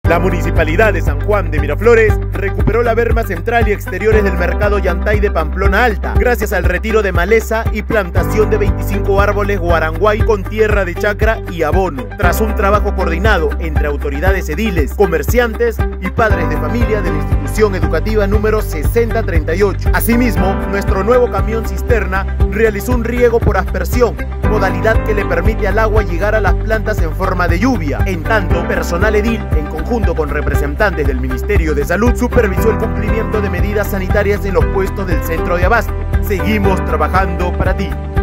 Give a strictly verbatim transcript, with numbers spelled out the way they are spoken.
La Municipalidad de San Juan de Miraflores recuperó la berma central y exteriores del mercado Yantay de Pamplona Alta, gracias al retiro de maleza y plantación de veinticinco árboles guaranguay con tierra de chacra y abono, tras un trabajo coordinado entre autoridades ediles, comerciantes y padres de familia de la institución educativa número sesenta treinta y ocho. Asimismo, nuestro nuevo camión cisterna realizó un riego por aspersión, modalidad que le permite al agua llegar a las plantas en forma de lluvia. En tanto, personal edil, en conjunto con representantes del Ministerio de Salud, supervisó el cumplimiento de medidas sanitarias en los puestos del centro de abasto. Seguimos trabajando para ti.